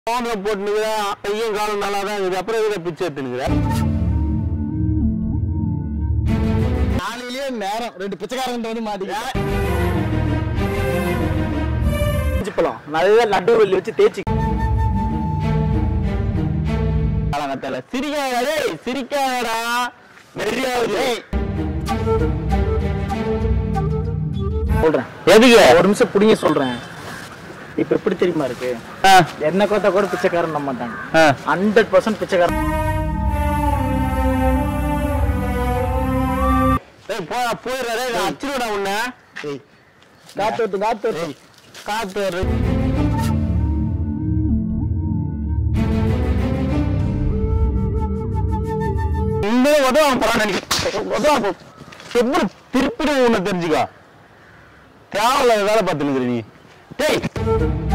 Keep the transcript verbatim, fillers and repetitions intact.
போட்டுனுக்குற கையும் காலம் நல்லா தான் இருக்குது. அப்புறம் எதுக்கு பிச்சை எடுத்துனுக்குற? காலையிலேயே நேரம் ரெண்டு பிச்சைக்காரன் வந்து மாட்டிக்க பழம் நல்ல லட்டு வெள்ளி வச்சு தேய்ச்சி காலங்கத்தால சிரிக்காதே சிரிக்காதடா வெறியாவது சொல்றேன். எதுக்கு ஒரு நிமிஷம் புடிங்க சொல்றேன். இப்ப எப்படி தெரியுமா இருக்கு? என்ன கோத்தா கூட பிச்சைக்காரன் நம்ப மாட்டாங்க. ஹண்ட்ரட் பர்சன்ட் பிச்சைக்காரன். போயிடுறே அச்சிருடா உன்ன. காத்து வருது காத்து வருது காத்து வருது. இந்த உதவ போறான் நினைக்கிறேன். உதவ எப்படி திருப்பிடும் உன்னை தெரிஞ்சுக்கா. தேவையில்ல வேலை பார்த்துன்னு நீ. டேய்